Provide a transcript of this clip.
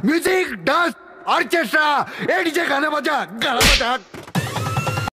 Music, dance, orchestra, ए DJ गाना बजा, गाना बजा.